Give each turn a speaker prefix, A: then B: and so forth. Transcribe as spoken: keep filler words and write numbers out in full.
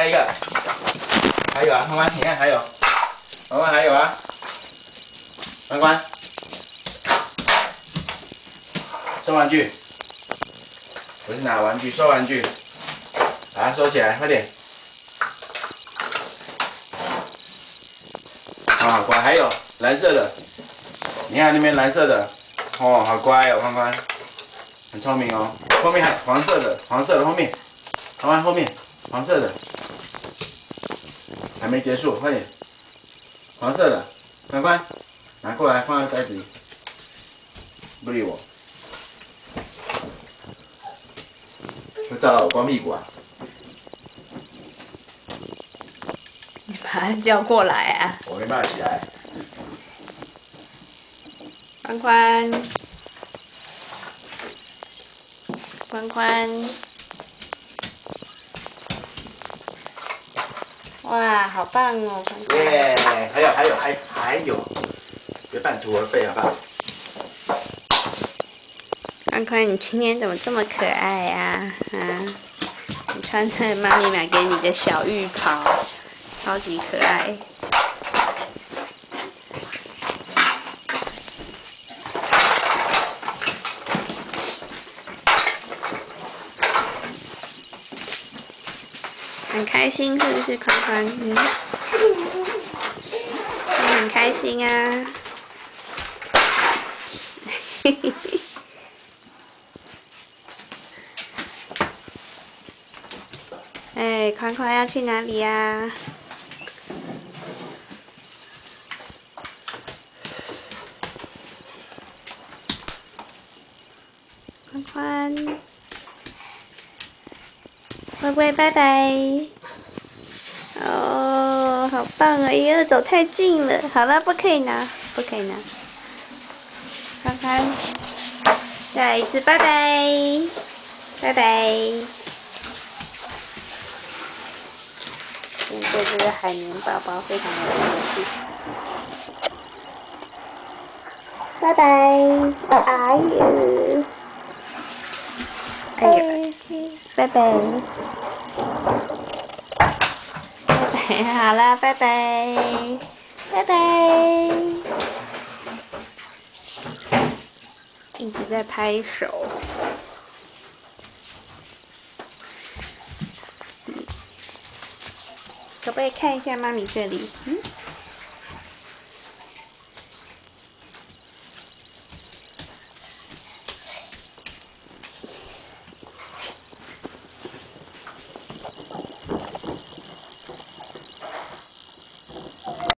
A: 一个，还有啊，关关，你看还有，关关还有啊，关关，收玩具，不是拿玩具，收玩具，把它收起来，快点。啊，乖，还有蓝色的，你看那边蓝色的，哦，好乖哦，关关，很聪明哦。后面还黄色的，黄色的后面，关关后面，黄色的。还没结束，快点！黄色的，关关，拿过来放在袋子里。不理我，会照到我光屁股啊！
B: 你把他叫过来啊！
A: 我没办法起来。
B: 关关，关关，哇，好棒哦，关关！
A: 耶，还有还有还还有，别半途而废好不好？
B: 关关，你今天怎么这么可爱呀？啊，你穿着妈咪买给你的小浴袍，超级可爱。很开心是不是，宽宽？嗯，你很开心啊。嘿嘿嘿。哎，宽宽要去哪里呀？宽宽，乖乖，拜拜。哦，好棒啊！哎呀，走太近了。好了，不可以拿，不可以拿。宽宽，再来一次，拜拜，拜拜。现在这个海绵宝宝非常的有趣。拜拜，哎呦，哎呦，拜拜，拜拜，好啦，拜拜，拜拜。一直在拍手。可不可以看一下妈咪这里？嗯。